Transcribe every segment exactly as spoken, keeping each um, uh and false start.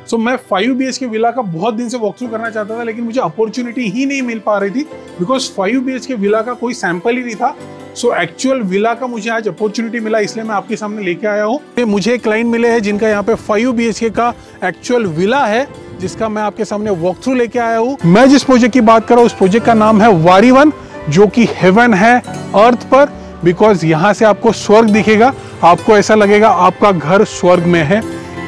सो so, मैं five B H K villa का बहुत दिन से वॉक थ्रू करना चाहता था, लेकिन मुझे अपॉर्चुनिटी ही नहीं मिल पा रही थी because five B H K villa का कोई सैंपल ही नहीं था। सो एक्चुअल विला का मुझे आज अपॉर्चुनिटी मिला, इसलिए मैं आपके सामने लेके आया हूँ। मुझे एक क्लाइंट मिले हैं जिनका यहाँ पे फाइव बी एच के का एक्चुअल विला है, जिसका मैं आपके सामने वॉक थ्रू लेके आया हूँ। मैं जिस प्रोजेक्ट की बात कर रहा हूँ उस प्रोजेक्ट का नाम है वारीवन, जो कि हेवन है अर्थ पर, बिकॉज यहाँ से आपको स्वर्ग दिखेगा, आपको ऐसा लगेगा आपका घर स्वर्ग में है।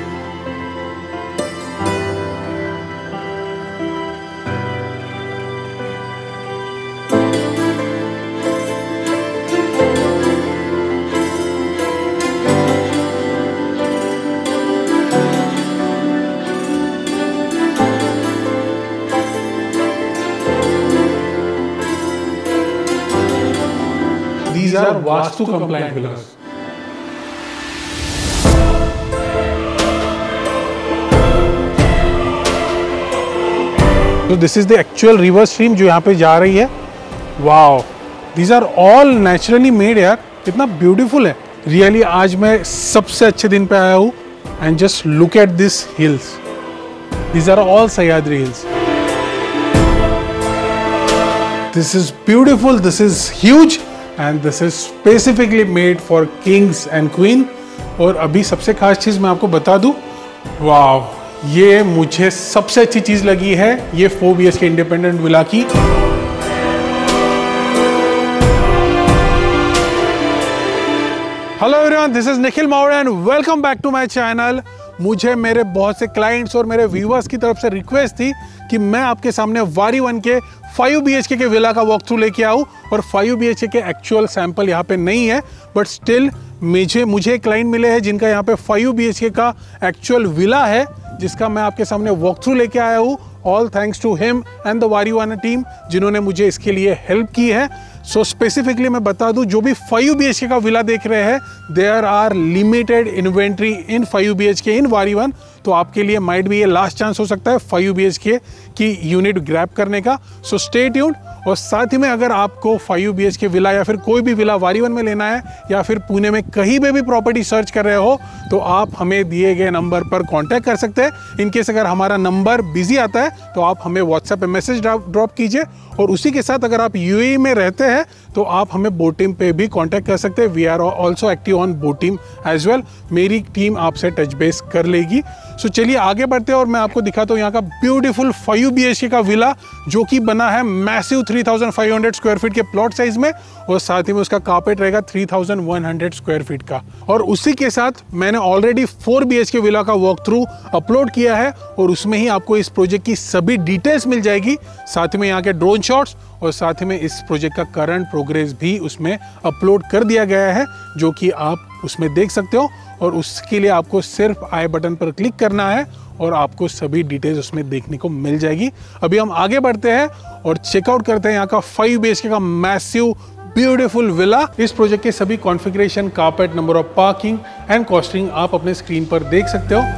These are Vastu compliant villas. So this is the actual river stream जो यहाँ पे जा रही है। Wow, these are all naturally made यार, कितना beautiful है। Really आज मैं सबसे अच्छे दिन पे आया हूँ and just look at these hills. These are all Sahyadri hills. This is beautiful. This is huge. And this is specifically made for kings and queen. और अभी सबसे खास चीज़ मैं आपको बता दूं, वाव, ये मुझे सबसे अच्छी चीज़ लगी है ये four B H K independent villa की। Hello everyone, this is Nikhil Maurya and welcome back to my channel. मुझे मेरे बहुत से क्लाइंट्स और मेरे व्यूअर्स की तरफ से रिक्वेस्ट थी कि मैं आपके सामने वारीवन के फाइव बी एच के के विला का वॉक थ्रू लेके आऊँ, और फाइव बी एच के के एक्चुअल सैंपल यहाँ पे नहीं है, बट स्टिल मुझे मुझे क्लाइंट मिले हैं जिनका यहाँ पे फाइव बी एच के का एक्चुअल विला है, जिसका मैं आपके सामने वॉक थ्रू लेके आया हूँ। All thanks to him and the Vaarivana team जिन्होंने मुझे इसके लिए हेल्प की है। सो स्पेसिफिकली मैं बता दूं, जो भी फाइव बी एच के का विला देख रहे हैं, there are limited inventory in five B H K in वारीवन। तो आपके लिए माइट भी ये लास्ट चांस हो सकता है फाइव बी एच के की यूनिट ग्रैब करने का। So stay tuned. और साथ ही में अगर आपको five B H K villa या फिर कोई भी विला वारीवन में लेना है, या फिर पुणे में कहीं पे भी प्रॉपर्टी सर्च कर रहे हो, तो आप हमें दिए गए नंबर पर कांटेक्ट कर सकते हैं। इनकेस अगर हमारा नंबर बिजी आता है तो आप हमें व्हाट्सएप पे मैसेज ड्रॉप कीजिए, और उसी के साथ अगर आप यूएई में रहते हैं तो आप हमें बोटिम पे भी कांटेक्ट कर सकते हैं। We are also active on Botim as well. मेरी टीम आपसे टच बेस कर लेगी। सो चलिए आगे बढ़ते हैं और मैं आपको दिखाता हूँ यहाँ का beautiful five B H K का विला, जो कि बना है massive three thousand five hundred square feet के प्लॉट साइज में, और साथ ही में उसका कारपेट रहेगा three thousand one hundred square feet का। और उसी के साथ मैंने already four B H K villa का वॉक थ्रू अपलोड किया है, और उसमें ही आपको इस प्रोजेक्ट की सभी डिटेल्स मिल जाएगी, साथ में यहाँ के ड्रोन शॉट्स, और साथ में इस प्रोजेक्ट का करंट प्रोग्रेस भी उसमें अपलोड कर दिया गया है, जो कि आप उसमें देख सकते हो। और उसके लिए आपको सिर्फ आई बटन पर क्लिक करना है और आपको सभी डिटेल्स उसमें देखने को मिल जाएगी। अभी हम आगे बढ़ते हैं और चेकआउट करते हैं यहाँ का फाइव बी एच के का मैसिव ब्यूटीफुल विला। इस प्रोजेक्ट के सभी configuration, carpet, number of parking and costing आप अपने स्क्रीन पर देख सकते हो।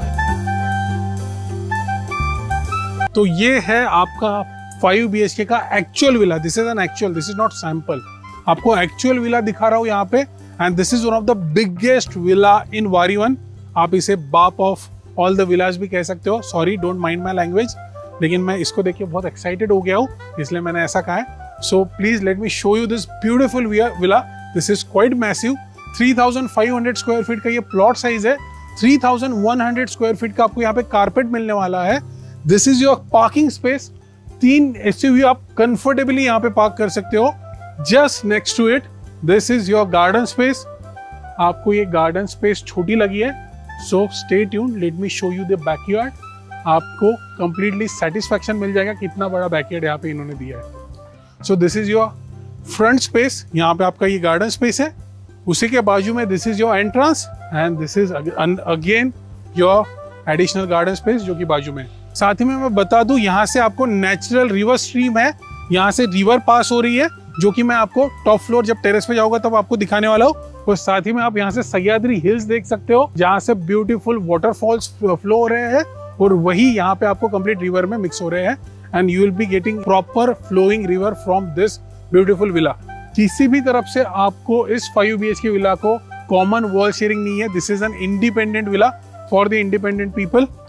तो ये है आपका फाइव बी एच के का actual villa. This is an actual, this is not sample. आपको एक्चुअल विला दिखा रहा हूँ यहाँ पे, and this is one of the biggest villa in Vaarivana. आप इसे बाप ऑफ ऑल द विलाज भी कह सकते हो। Sorry, don't mind my language, लेकिन मैं इसको देख के बहुत एक्साइटेड हो गया हूँ, इसलिए मैंने ऐसा कहा है। So please let me show you this beautiful villa. This is quite massive. Three thousand five hundred square feet का ये प्लॉट साइज है। Three thousand one hundred square feet का आपको यहाँ पे कारपेट मिलने वाला है। This is your parking space. तीन एसयूवी आप कंफर्टेबली यहाँ पे पार्क कर सकते हो। Just next to it this is your garden space. आपको ये गार्डन स्पेस छोटी लगी है, so stay tuned, let me show you the backyard. आपको कंप्लीटली सेटिस्फैक्शन मिल जाएगा कितना बड़ा बैकयार्ड यहाँ पे इन्होंने दिया है। So this is your front space. यहाँ पे आपका ये गार्डन स्पेस है। उसी के बाजू में this is your entrance, and this is again your additional garden space जो कि बाजू में। साथ ही में मैं बता दूं, यहाँ से आपको नेचुरल रिवर स्ट्रीम है, यहाँ से रिवर पास हो रही है, जो कि मैं आपको टॉप फ्लोर जब टेरेस पे जाऊंगा तब आपको दिखाने वाला हूँ। और साथ ही में आप यहाँ से सह्याद्री हिल्स देख सकते हो, जहाँ से ब्यूटीफुल वाटरफॉल्स फ्लो हो रहे हैं, और वही यहाँ पे आपको कंप्लीट रिवर में मिक्स हो रहे हैं, and you will be getting proper flowing river from this beautiful villa. किसी भी तरफ से आपको इस five B H K villa को कॉमन वॉल शेयरिंग नहीं है। This is an independent villa for the independent people.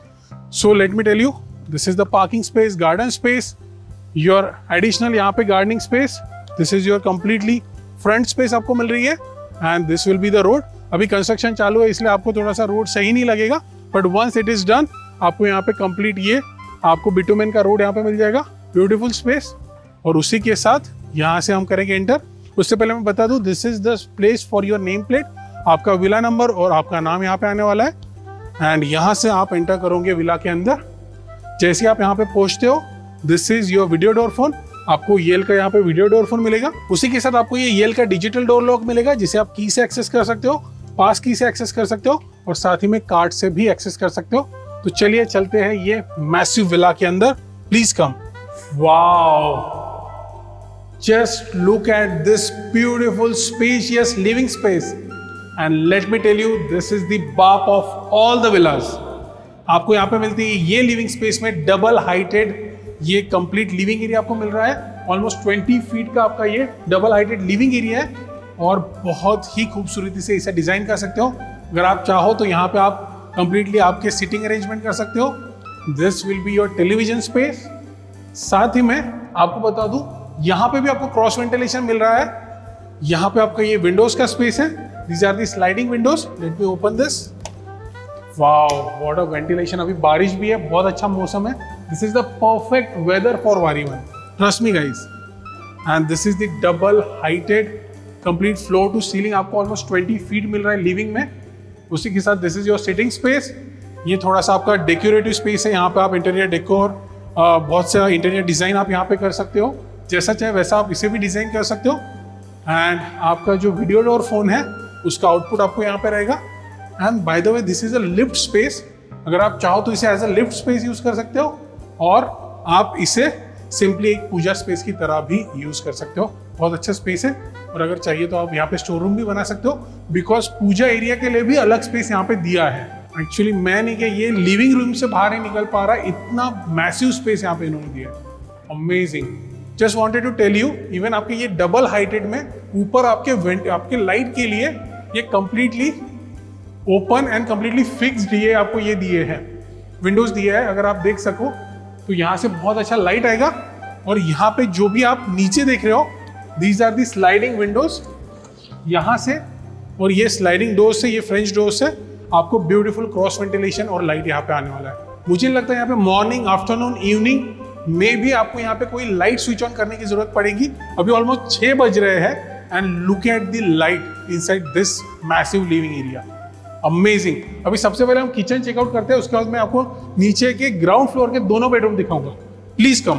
So let me tell you, this is the parking space, garden space, your additional यहाँ पे gardening space, this is your completely front space आपको मिल रही है and this will be the road. अभी construction चालू है इसलिए आपको थोड़ा सा रोड सही नहीं लगेगा, but once it is done आपको यहाँ पे कंप्लीट ये आपको बिटुमेन का रोड यहाँ पे मिल जाएगा, ब्यूटीफुल स्पेस। और उसी के साथ यहाँ से हम करेंगे एंटर। उससे पहले मैं बता दूं, this is the place for your name plate, आपका विला नंबर और आपका नाम यहाँ पे आने वाला है एंड यहाँ से आप एंटर करोगे विला के अंदर। जैसे आप यहाँ पे पहुंचते हो, this is your video door phone, आपको येल का यहाँ पे वीडियो डोर फोन मिलेगा। उसी के साथ आपको ये येल का डिजिटल डोर लॉक मिलेगा जिसे आप की से एक्सेस कर सकते हो, पास की से एक्सेस कर सकते हो और साथ ही में कार्ड से भी एक्सेस कर सकते हो। तो चलिए चलते हैं ये मैसिव विला के अंदर, please come. Wow, just look at this beautiful spacious living space and let me tell you, this is the बाप ऑफ ऑल द विलास। आपको यहाँ पे मिलती है ये लिविंग स्पेस में डबल हाइटेड ये कंप्लीट लिविंग एरिया आपको मिल रहा है। ऑलमोस्ट बीस फीट का आपका ये डबल हाइटेड लिविंग एरिया है और बहुत ही खूबसूरती से इसे डिजाइन कर सकते हो। अगर आप चाहो तो यहाँ पे आप कंप्लीटली आपके सिटिंग अरेंजमेंट कर सकते हो। This will be your television space. साथ ही में आपको बता दूं, यहाँ पे भी आपको क्रॉस वेंटिलेशन मिल रहा है। यहाँ पे आपका ये विंडोज का स्पेस है, these are the sliding windows. Let me open this. Wow, what a ventilation. अभी बारिश भी है, बहुत अच्छा मौसम है। This is the perfect weather for Vaarivana, trust me guys. And this is the double heighted complete floor to ceiling, आपको almost बीस फीट मिल रहा है लिविंग में। उसी के साथ this is your sitting space. ये थोड़ा सा आपका डेकोरेटिव स्पेस है, यहाँ पे आप इंटीरियर डेकोर, बहुत सा इंटीरियर डिजाइन आप यहाँ पे कर सकते हो, जैसा चाहे वैसा आप इसे भी डिजाइन कर सकते हो। एंड आपका जो वीडियो डोर फोन है उसका आउटपुट आपको यहाँ पे रहेगा। And by the way, this is a lift space. अगर आप चाहो तो इसे as a lift space use कर सकते हो और आप इसे सिंपली एक पूजा स्पेस की तरह भी यूज कर सकते हो। बहुत अच्छा स्पेस है और अगर चाहिए तो आप यहाँ पे स्टोर रूम भी बना सकते हो, बिकॉज पूजा एरिया के लिए भी अलग स्पेस यहाँ पे दिया है। एक्चुअली मैं नहीं, क्या ये लिविंग रूम से बाहर नहीं निकल पा रहा, इतना मैसिव स्पेस यहाँ पे इन्होंने दिया। Amazing. Just wanted to tell you, even आपके ये डबल हाइटेड में ऊपर आपके आपके लाइट के लिए ये completely open and completely fixed ये आपको ये दिए हैं, विंडोज दिया है। अगर आप देख सको तो यहाँ से बहुत अच्छा लाइट आएगा। और यहाँ पे जो भी आप नीचे देख रहे हो, these are the sliding windows यहाँ से, और ये स्लाइडिंग डोर्स से, ये फ्रेंच डोर्स से आपको ब्यूटीफुल क्रॉस वेंटिलेशन और लाइट यहाँ पे आने वाला है। मुझे लगता है यहाँ पे मॉर्निंग, आफ्टरनून, इवनिंग में भी आपको यहाँ पे कोई लाइट स्विच ऑन करने की जरूरत पड़ेगी। अभी ऑलमोस्ट छह बज रहे हैं and look at the light inside this massive living area. Amazing. अभी सबसे पहले हम किचन चेकआउट करते हैं, उसके बाद मैं आपको नीचे के ग्राउंड फ्लोर के दोनों बेडरूम दिखाऊंगा। Please come.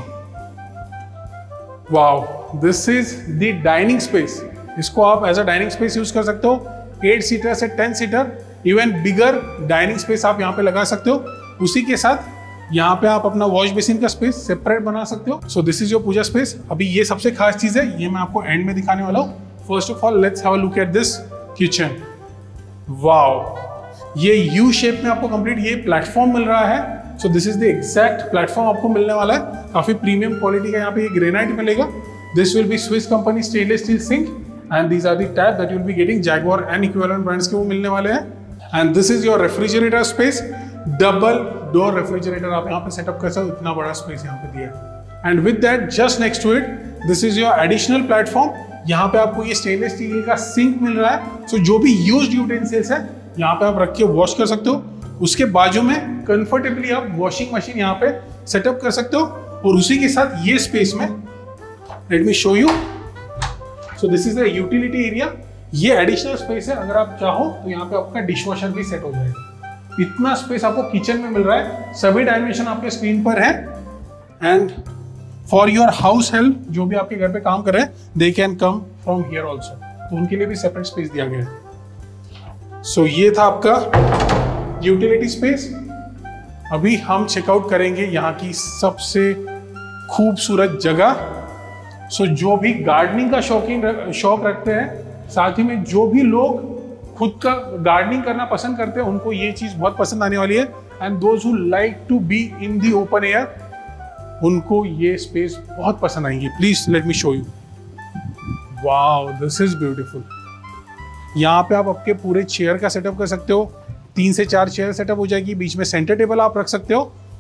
Wow, this is the dining space. इसको आप as a dining space use कर सकते हो। एट सीटर से ten seater, even bigger dining space आप यहाँ पे लगा सकते हो। उसी के साथ यहाँ पे आप अपना वॉश बेसिन का स्पेस सेपरेट बना सकते हो। So this is your puja space. अभी ये सबसे खास चीज है, ये मैं आपको एंड में दिखाने वाला हूँ। First of all let's have a look at this kitchen. Wow, ये यू शेप में आपको कंप्लीट ये प्लेटफॉर्म मिल रहा है। So this is the exact platform आपको मिलने वाला है। काफी प्रीमियम क्वालिटी का यहाँ पे ये ग्रेनाइट मिलेगा। This will be Swiss company stainless steel sink and these are the tap that you will be getting. Jaguar and equivalent brands के वो मिलने वाले हैं। And this is your refrigerator space. Double door refrigerator आप यहाँ पे setup कर सकते हो, इतना बड़ा स्पेस यहाँ पे दिया है। And with that just next to it, this is your additional platform. यहाँ पे आपको ये स्टेनलेस स्टील का सिंक मिल रहा है। सो so, जो भी यूज्ड यूटेंसिल्स है यहाँ पे आप रख के वॉश कर सकते हो। उसके बाजू में कंफर्टेबली आप वॉशिंग मशीन यहाँ पे सेटअप कर सकते हो। और उसी के साथ ये स्पेस में, let me show you. So this is the utility area. ये एडिशनल स्पेस है, अगर आप चाहो तो यहाँ पे आपका डिशवॉशर भी सेट हो जाएगा। इतना स्पेस आपको किचन में मिल रहा है। सभी डायमेंशन आपके स्क्रीन पर है। And for your house help, जो भी आपके घर पे काम कर रहे हैं, they can come from here also, तो उनके लिए भी सेपरेट स्पेस दिया गया है। सो so, ये था आपका यूटिलिटी स्पेस। अभी हम चेकआउट करेंगे यहाँ की सबसे खूबसूरत जगह। सो so, जो भी गार्डनिंग का शौकीन शौक रखते हैं, साथ ही में जो भी लोग खुद का गार्डनिंग करना पसंद करते हैं, उनको ये चीज बहुत पसंद आने वाली है। And those who like to be in the open air, उनको ये स्पेस बहुत पसंद आएंगी। Please let me show you. Wow, this is beautiful. यहाँ पे आप आपके पूरे चेयर का सेटअप कर सकते हो। तीन से चार चेयर सेटअप हो जाएगी। बीच में सेंटर टेबल आप रख सकते हो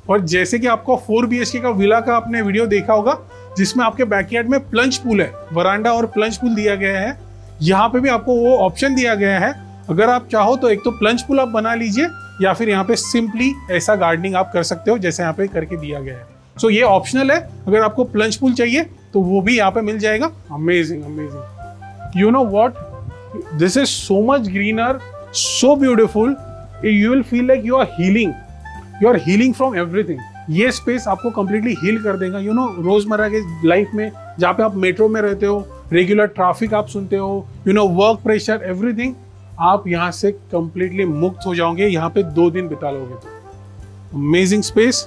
और जैसे कि आपको फोर बी एच के का विला का आपने वीडियो देखा होगा जिसमें आपके बैकयार्ड में प्लंज पूल है, वरांडा और प्लंज पूल दिया गया है, यहाँ पे भी आपको वो ऑप्शन दिया गया है। अगर आप चाहो तो एक तो प्लंज पूल आप बना लीजिए या फिर यहाँ पे सिंपली ऐसा गार्डनिंग आप कर सकते हो जैसे यहाँ पे करके दिया गया है। सो so, ये ऑप्शनल है, अगर आपको प्लंज पूल चाहिए तो वो भी यहाँ पे मिल जाएगा। Amazing amazing, you know what, this is so much greener, so beautiful, you will feel like you are healing, you are healing from everything. ये स्पेस आपको कंप्लीटली हील कर देगा। यू नो रोजमर्रा के लाइफ में जहाँ पे आप मेट्रो में रहते हो, रेगुलर ट्रैफिक आप सुनते हो, you know work pressure, everything, आप यहाँ से कंप्लीटली मुक्त हो जाओगे। यहाँ पे दो दिन बिता लोगे तो अमेजिंग स्पेस।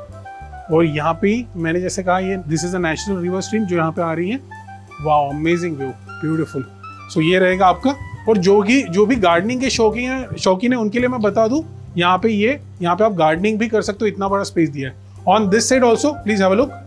और यहाँ पे मैंने जैसे कहा ये this is a natural river stream जो यहाँ पे आ रही है। Wow, amazing view, beautiful. So ये रहेगा आपका। और जो भी जो भी गार्डनिंग के शौकीन है शौकीन है उनके लिए मैं बता दूं, यहाँ पे ये यहाँ पे आप गार्डनिंग भी कर सकते हो, इतना बड़ा स्पेस दिया है। On this side also please have a look,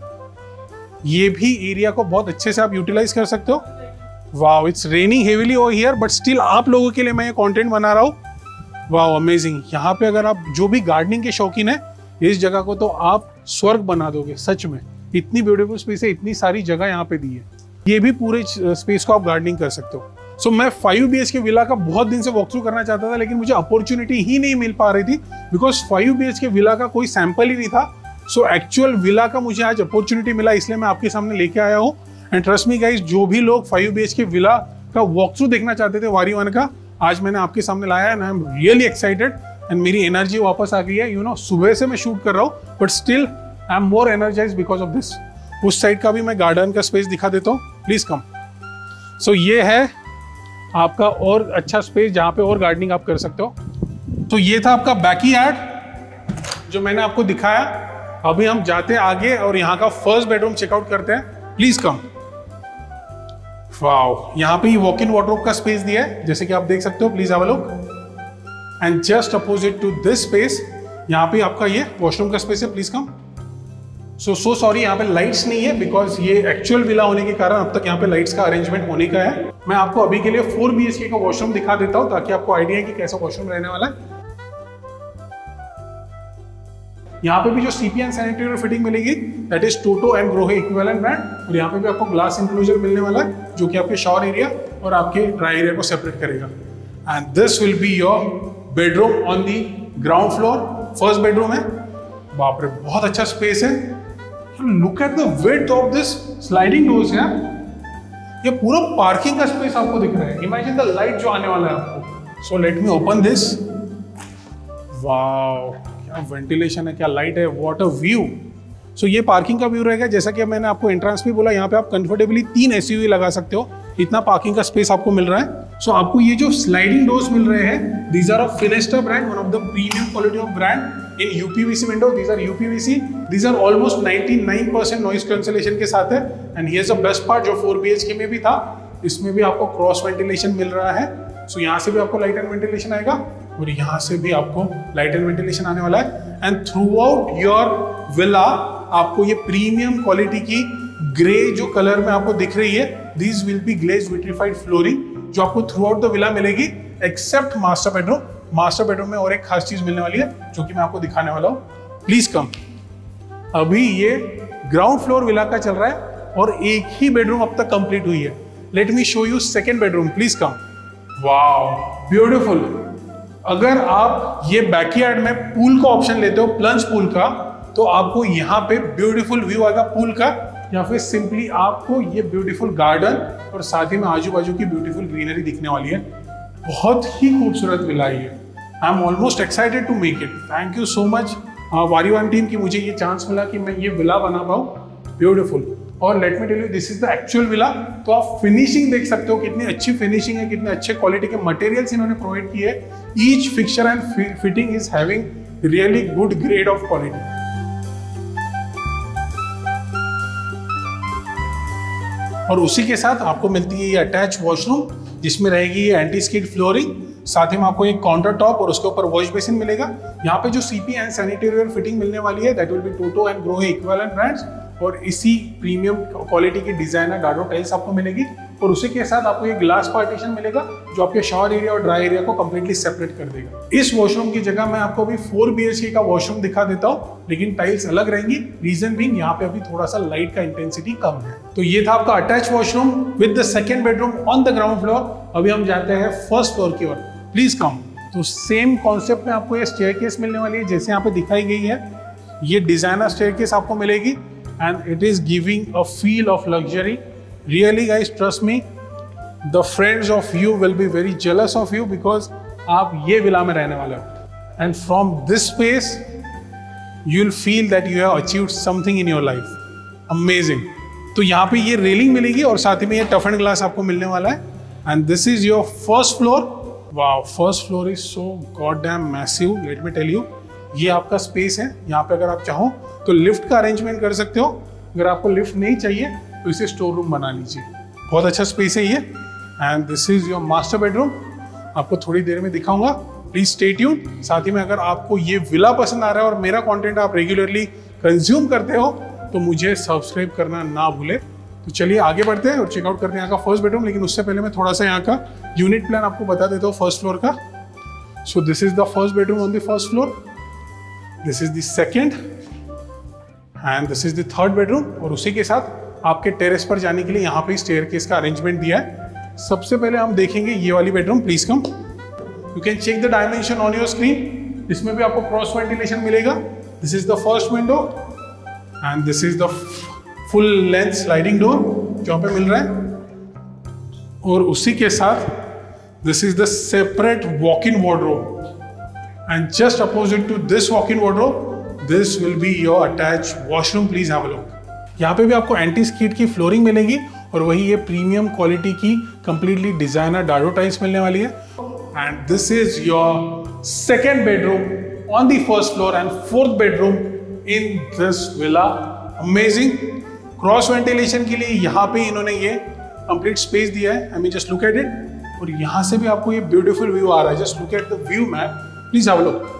ये भी एरिया को बहुत अच्छे से आप यूटिलाइज कर सकते हो। Wow, it's raining heavily over here but still आप लोगों के लिए मैं ये कंटेंट बना रहा हूँ। Wow, amazing. यहाँ पे अगर आप जो भी गार्डनिंग के शौकीन है इस जगह को तो आप स्वर्ग बना दोगे सच में। इतनी ब्यूटीफुल स्पेस है, इतनी सारी जगह यहाँ पे दी है, ये भी पूरे स्पेस को आप गार्डनिंग कर सकते हो। सो so, मैं five B H K villa का बहुत दिन से वॉक थ्रू करना चाहता था लेकिन मुझे अपॉर्चुनिटी ही नहीं मिल पा रही थी because five B H K villa का कोई सैंपल ही नहीं था। सो एक्चुअल विला का मुझे आज अपॉर्चुनिटी मिला, इसलिए मैं आपके सामने लेके आया हूँ। एंड ट्रस्ट मी गाइस, जो भी लोग five B H K villa का वॉक थ्रू देखना चाहते थे वारी वन का, आज मैंने आपके सामने लाया and I am really excited and मेरी एनर्जी वापस आ गई है। यू नो सुबह से मैं शूट कर रहा हूँ but still I am more energize because of this. उस साइड का भी मैं गार्डन का स्पेस दिखा देता हूँ, प्लीज कम। सो ये है आपका और अच्छा स्पेस जहाँ पे और गार्डनिंग आप कर सकते हो। तो ये था आपका बैकयार्ड जो मैंने आपको दिखाया। अभी हम जाते हैं आगे और यहाँ का फर्स्ट बेडरूम चेकआउट करते हैं, प्लीज कम। वाओ, यहाँ पे वॉक इन वार्डरोब का स्पेस दिया है जैसे कि आप देख सकते हो, please have a look. And just opposite to this space यहाँ पे आपका ये वॉशरूम का स्पेस है, please come. So so sorry, यहाँ पे लाइट्स नहीं है बिकॉज ये एक्चुअल विला होने के कारण अब तक यहाँ पे लाइट्स का अरेंजमेंट होने का है। मैं आपको अभी के लिए फोर बी एच के का वॉशरूम दिखा देता हूँ ताकि आपको आइडिया है कि कैसा वॉशरूम रहने वाला है। यहाँ पे भी जो सीपी एंड सैनिटरी फिटिंग मिलेगी that is Toto and Grohe equivalent brand. और यहाँ पे भी आपको ग्लास इंक्लोजर मिलने वाला है जो कि आपके शावर एरिया और आपके ड्राई एरिया को सेपरेट करेगा। And this will be your bedroom on the ground floor, first bedroom है। बाप रे, बहुत अच्छा स्पेस है। Look at the width of this sliding doors यार, ये पूरा पार्किंग का स्पेस आपको दिख रहा है। इमेजिन द लाइट जो आने वाला है आपको। So let me open this. Wow, क्या वेंटिलेशन है, क्या लाइट है, व्हाट अ व्यू। सो ये पार्किंग का व्यू रहेगा। जैसा कि मैंने आपको एंट्रेंस भी बोला, यहाँ पे आप कंफर्टेबली तीन एसयूवी लगा सकते हो, इतना पार्किंग का स्पेस आपको मिल रहा है। सो so, आपको ये जो स्लाइडिंग डोर्स मिल रहे हैं, these are of Fenesta brand, one of the premium quality of brand in UPVC window. These are UPVC, these are almost निन्यानवे परसेंट नॉइज कैंसलेशन के साथ है। And here's the best part, जो फोर बीएचके में भी था इसमें भी आपको क्रॉस वेंटिलेशन मिल रहा है। सो so, यहाँ से भी आपको लाइट एंड वेंटिलेशन आएगा और यहाँ से भी आपको लाइट एंड वेंटिलेशन आने वाला है। And throughout your villa आपको ये प्रीमियम क्वालिटी की ग्रे जो कलर में आपको दिख रही है, these will be glazed vitrified flooring जो आपको थ्रू आउट द विला मिलेगी except master bedroom. Master bedroom में और एक खास चीज मिलने वाली है जो कि मैं आपको दिखाने वाला हूँ, प्लीज कम। अभी ये ग्राउंड फ्लोर विला का चल रहा है और एक ही बेडरूम अब तक कंप्लीट हुई है। Let me show you second bedroom, please come. Wow, beautiful. अगर आप ये बैकयार्ड में पूल का ऑप्शन लेते हो, प्लंज पूल का, तो आपको यहाँ पे ब्यूटीफुल व्यू आएगा पूल का, या फिर सिंपली आपको ये ब्यूटीफुल गार्डन और साथ ही में आजू बाजू की ब्यूटीफुल ग्रीनरी दिखने वाली है। बहुत ही खूबसूरत विला है। I am almost excited to make it. Thank you so much वारी वन टीम की मुझे ये चांस मिला कि मैं ये विला बना पाऊँ, ब्यूटीफुल। और let me tell you, this is the actual villa. तो आप फिनिशिंग देख सकते हो, कितनी अच्छी फिनिशिंग है, कितने अच्छे क्वालिटी के मटेरियल्स इन्होंने प्रोवाइड किए। Each fixture and fitting is having really good grade of quality. और उसी के साथ आपको मिलती है ये अटैच वॉशरूम जिसमें रहेगी ये एंटी स्किड फ्लोरिंग, साथ ही में आपको एक काउंटर टॉप और उसके ऊपर वॉश बेसिन मिलेगा। यहाँ पे जो सीपी एंड सैनिटरी फिटिंग मिलने वाली है that will be Toto and Grohe equivalent brands, और इसी प्रीमियम क्वालिटी की डिजाइनर डाडो टाइल्स आपको मिलेगी। और उसी के साथ आपको ये ग्लास पार्टीशन मिलेगा जो आपके शावर एरिया और ड्राई एरिया को कंप्लीटली सेपरेट कर देगा। इस वॉशरूम की जगह मैं आपको अभी फोर बी एच के का वॉशरूम दिखा देता हूँ, लेकिन टाइल्स अलग रहेंगी। रीजन बीइंग यहाँ पे अभी थोड़ा सा लाइट का इंटेंसिटी कम है। तो ये था आपका attach washroom with the second bedroom on the ground floor. अभी हम जाते हैं फर्स्ट फ्लोर की ओर, प्लीज कम। तो सेम कॉन्सेप्ट में आपको ये स्टेयरकेस मिलने वाली है जैसे यहाँ पे दिखाई गई है। ये डिजाइनर स्टेयरकेस आपको मिलेगी and it is giving a feel of luxury. Really guys, trust me, the friends of you will be very jealous of you because आप ये विला में रहने वाले हो। And from this space you will feel that you have achieved something in your life. Amazing. तो यहाँ पे ये रेलिंग मिलेगी और साथ ही में ये टफ एंड ग्लास आपको मिलने वाला है। And this is your first floor. Wow, first floor is so god damn massive, let me tell you. ये आपका स्पेस है। यहाँ पे अगर आप चाहो तो लिफ्ट का अरेंजमेंट कर सकते हो। अगर आपको लिफ्ट नहीं चाहिए तो इसे स्टोर रूम बना लीजिए। बहुत अच्छा स्पेस है ये। And this is your master bedroom. आपको थोड़ी देर में दिखाऊंगा, प्लीज स्टे ट्यून्ड। साथ ही में अगर आपको ये विला पसंद आ रहा है और मेरा कंटेंट आप रेगुलरली कंज्यूम करते हो तो मुझे सब्सक्राइब करना ना भूले। तो चलिए आगे बढ़ते हैं और चेकआउट करते हैं यहाँ का फर्स्ट बेडरूम। लेकिन उससे पहले मैं थोड़ा सा यहाँ का यूनिट प्लान आपको बता देता हूँ फर्स्ट फ्लोर का। So this is the first bedroom on the first floor, this is the second and this is the third bedroom. और उसी के साथ आपके टेरेस पर जाने के लिए यहाँ पे स्टेयरकेस का अरेंजमेंट दिया है। सबसे पहले हम देखेंगे ये वाली bedroom, please come. You can check the dimension on your screen. इसमें भी आपको क्रॉस वेंटिलेशन मिलेगा। This is the first window and this is the full length sliding door जो यहाँ पे मिल रहा है। और उसी के साथ this is the separate walk in wardrobe and just opposite to this walk in wardrobe this will be your attach washroom. Please have a look. यहाँ पे भी आपको एंटी स्किड की फ्लोरिंग मिलेगी और वही ये प्रीमियम क्वालिटी की कंप्लीटली डिजाइनर डाडो टाइल्स मिलने वाली है। And this is your second bedroom on the first floor and fourth bedroom in this villa. Amazing. Cross ventilation के लिए यहाँ पे इन्होंने ये कंप्लीट स्पेस दिया है। I mean just look at it. और यहाँ से भी आपको ये ब्यूटीफुल व्यू आ रहा है। Just look at the view man, please have a look.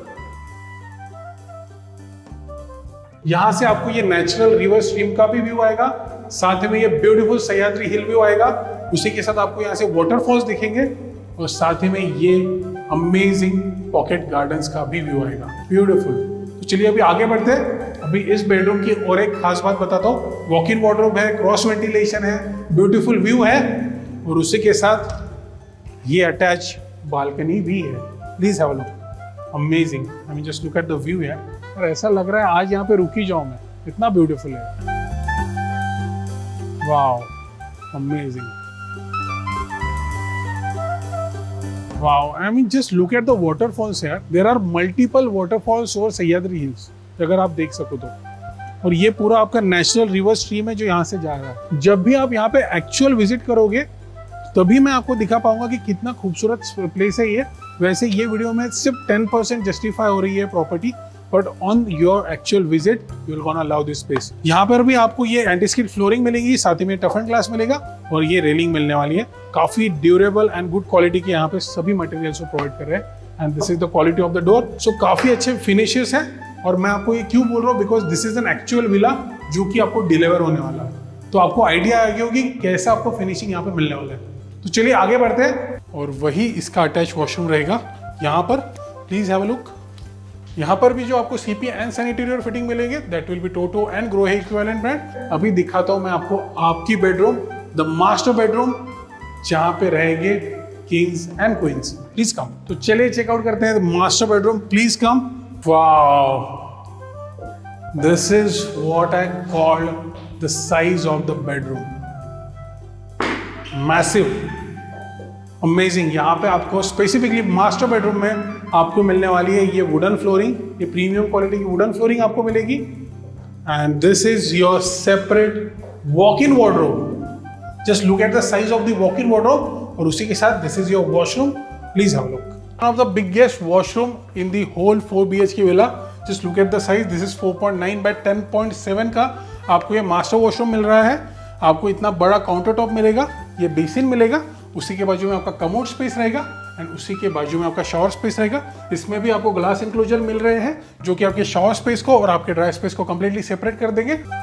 यहाँ से आपको ये नेचुरल रिवर स्ट्रीम का भी व्यू आएगा, साथ में ये ब्यूटीफुल सह्याद्री हिल व्यू आएगा। उसी के साथ आपको यहाँ से वाटरफॉल्स दिखेंगे और साथ ही में ये अमेजिंग पॉकेट गार्डन्स का भी व्यू आएगा। ब्यूटीफुल। तो चलिए अभी आगे बढ़ते हैं। अभी इस बेडरूम की और एक खास बात बताता हूँ। वॉक इन वार्डरोब है, क्रॉस वेंटिलेशन है, ब्यूटीफुल व्यू है और उसी के साथ ये अटैच बालकनी भी है। Please have a look. Amazing. I mean just look at the view यार। और ऐसा लग रहा है आज यहाँ पे रुक ही जाऊं मैं, इतना ब्यूटीफुल है। Wow, amazing. Wow, I mean just look at the waterfalls यार। देयर आर मल्टीपल वाटरफॉल्स और सह्याद्री हिल्स अगर आप देख सको तो। और ये पूरा आपका नेचुरल रिवर स्ट्रीम है जो यहाँ से जा रहा है। जब भी आप यहाँ पे एक्चुअल विजिट करोगे तभी मैं आपको दिखा पाऊंगा कि कितना खूबसूरत प्लेस है ये। वैसे ये वीडियो में सिर्फ टेन परसेंट जस्टिफाई हो रही है property, but on your actual visit you will gonna love this space. यहाँ पर भी आपको ये एंटी स्किड फ्लोरिंग मिलेगी, साथ ही में टफ एंड ग्लास मिलेगा और ये रेलिंग मिलने वाली है। काफी ड्यूरेबल एंड गुड क्वालिटी के यहाँ पे सभी मटेरियल्स को प्रोवाइड कर रहे हैं। And this is the quality of the door. So काफी अच्छे फिनिशेस हैं। और मैं आपको ये क्यों बोल रहा हूँ, because this is an actual villa जो कि आपको डिलीवर होने वाला है। तो आपको आइडिया आ गया होगी कैसा आपको फिनिशिंग यहाँ पे मिलने वाला है। तो चलिए आगे बढ़ते हैं। और वही इसका अटैच वॉशरूम रहेगा यहाँ पर। Please have a look. यहाँ पर भी जो आपको सीपी एंड सैनिटरी फिटिंग मिलेंगे that will be Toto and Grohe equivalent brand. अभी दिखाता हूँ मैं आपको आपकी बेडरूम, द मास्टर बेडरूम, जहाँ पे रहेंगे kings and queens. Please come. तो चलिए चेकआउट करते हैं master bedroom. Please come. Wow, this is what I called the size of the bedroom. Massive, amazing. यहाँ पे आपको स्पेसिफिकली मास्टर बेडरूम में आपको मिलने वाली है ये वुडन फ्लोरिंग, ये प्रीमियम क्वालिटी की वुडन फ्लोरिंग आपको मिलेगी। And this is your separate walk in wardrobe. Just look at the size of the walk in wardrobe. और उसी के साथ this is your washroom. Please have a look. One of the biggest washroom in the whole four B H K villa. Just look at the size. This is four point nine by ten point seven का आपको ये master washroom मिल रहा है। आपको इतना बड़ा counter top मिलेगा, ये बेसिन मिलेगा, उसी के बाजू में आपका कमोड स्पेस रहेगा एंड उसी के बाजू में आपका शावर स्पेस रहेगा। इसमें भी आपको ग्लास इंक्लोजर मिल रहे हैं जो कि आपके शावर स्पेस को और आपके ड्राई स्पेस को कंप्लीटली सेपरेट कर देंगे।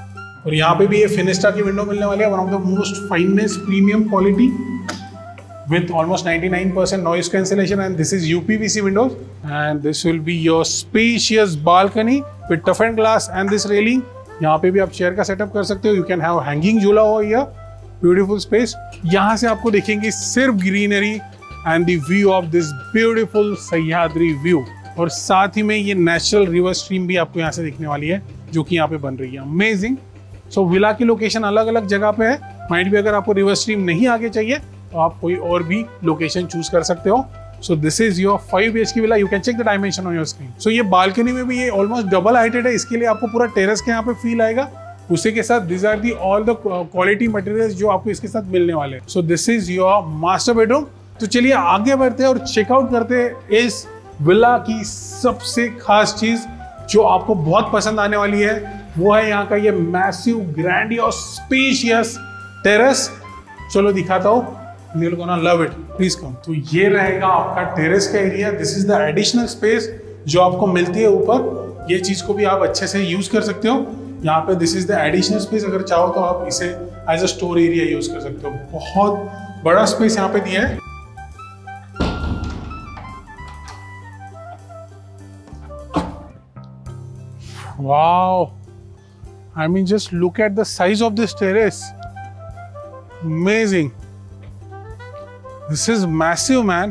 और यहाँ पे भी ये फिनिस्टा की विंडो मिलने वाली है, one of the most finest premium quality with almost ninety-nine percent noise cancellation, and this is U P V C windows, and this will be your spacious balcony with toughened glass and this railing. यहाँ पे भी आप chair का setup कर सकते हो. You can have hanging झूला over here, beautiful space. यहाँ से आपको देखेंगे सिर्फ greenery and the view of this beautiful Sahyadri view, और साथ ही में ये नेचुरल रिवर स्ट्रीम भी आपको यहाँ से दिखने वाली है जो कि यहाँ पे बन रही है. अमेजिंग. सो विला की लोकेशन अलग अलग जगह पे है. माइट भी अगर आपको रिवर स्ट्रीम नहीं आगे चाहिए तो आप कोई और भी लोकेशन चूज कर सकते हो. So this is your five B H K villa. You can check the dimension on your screen. So ये बालकनी में भी ये ऑलमोस्ट डबल हाइटेड है, इसके लिए आपको पूरा टेरेस के यहाँ पे फील आएगा. उसी के साथ this are the all the quality materials जो आपको इसके साथ मिलने वाले हैं. So this is your master bedroom. तो चलिए आगे बढ़ते हैं और चेकआउट करते हैं इस विला की सबसे खास चीज जो आपको बहुत पसंद आने वाली है. वो है यहाँ का ये मैसिव ग्रैंडियोस स्पेशियस टेरेस. चलो दिखाता हूँ. You're gonna love it. Please come. तो ये रहेगा आपका टेरेस का area. This is the additional space जो आपको मिलती है ऊपर. ये चीज को भी आप अच्छे से यूज कर सकते हो. यहाँ पे this is the additional space. अगर चाहो तो आप इसे as a store area use कर सकते हो. बहुत बड़ा स्पेस यहाँ पे दिया है. Wow. I mean, just look at the size of this terrace. Amazing. This is massive, man.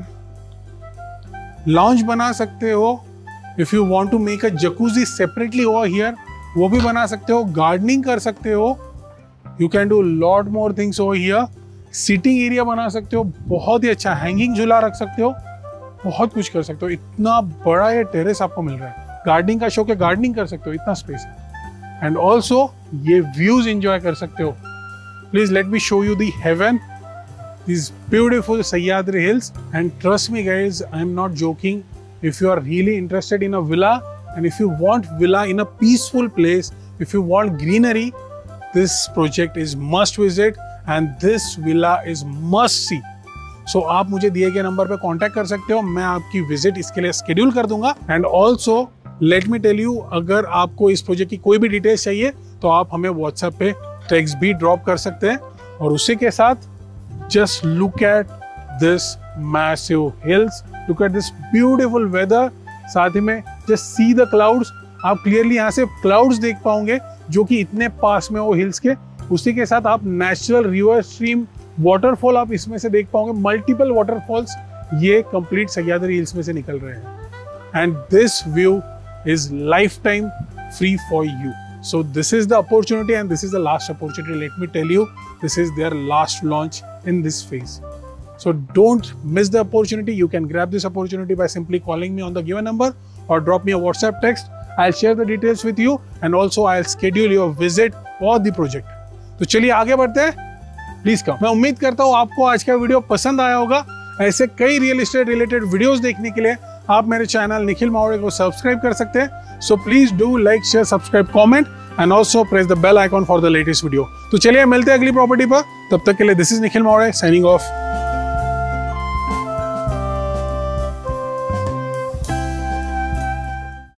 Lounge बना सकते हो. If you want to make a jacuzzi separately over here, वो भी बना सकते हो. Gardening कर सकते हो. You can do lot more things over here. Sitting area बना सकते हो. बहुत ही अच्छा hanging झूला रख सकते हो. बहुत कुछ कर सकते हो. इतना बड़ा ये टेरेस आपको मिल रहा है. गार्डनिंग का शौक है, गार्डनिंग कर सकते हो. इतना स्पेस है. एंड ऑल्सो ये व्यूज एंजॉय कर सकते हो. Please let me show you the heaven. These beautiful Sahyadri Hills, and trust me guys, I am not joking. If you are really interested in a villa and if you want villa in a peaceful place, if you want greenery, this project is must visit and this villa is must see. So आप मुझे दिए गए number पे contact कर सकते हो. मैं आपकी विजिट इसके लिए शेड्यूल कर दूंगा. And also let me tell you, अगर आपको इस प्रोजेक्ट की कोई भी डिटेल्स चाहिए तो आप हमें व्हाट्सएप पे टेक्स्ट भी ड्रॉप कर सकते हैं. और उसी के साथ just look at this massive hills, look at this beautiful weather. साथ ही में just see the clouds. आप क्लियरली यहाँ से क्लाउड्स देख पाओगे जो कि इतने पास में हो हिल्स के. उसी के साथ आप नेचुरल रिवर स्ट्रीम वाटरफॉल आप इसमें से देख पाओगे. मल्टीपल वाटरफॉल्स ये कंप्लीट सह्याद्री हिल्स में से निकल रहे हैं. And this view is lifetime free for you. So this is the opportunity and this is the last opportunity. Let me tell you, this is their last launch in this phase. So don't miss the opportunity. You can grab this opportunity by simply calling me on the given number or drop me a WhatsApp text. I'll share the details with you and also I'll schedule your visit for the project. तो चलिए आगे बढ़ते हैं. Please come. मैं उम्मीद करता हूँ आपको आज का वीडियो पसंद आया होगा. ऐसे कई रियल एस्टेट रिलेटेड वीडियोस देखने के लिए आप मेरे चैनल निखिल मावड़े को सब्सक्राइब कर सकते हैं. So please do like, share, subscribe, comment and also press the bell icon for the latest video. तो चलिए मिलते हैं अगली प्रॉपर्टी पर. तब तक के लिए this is Nikhil Mawde signing off.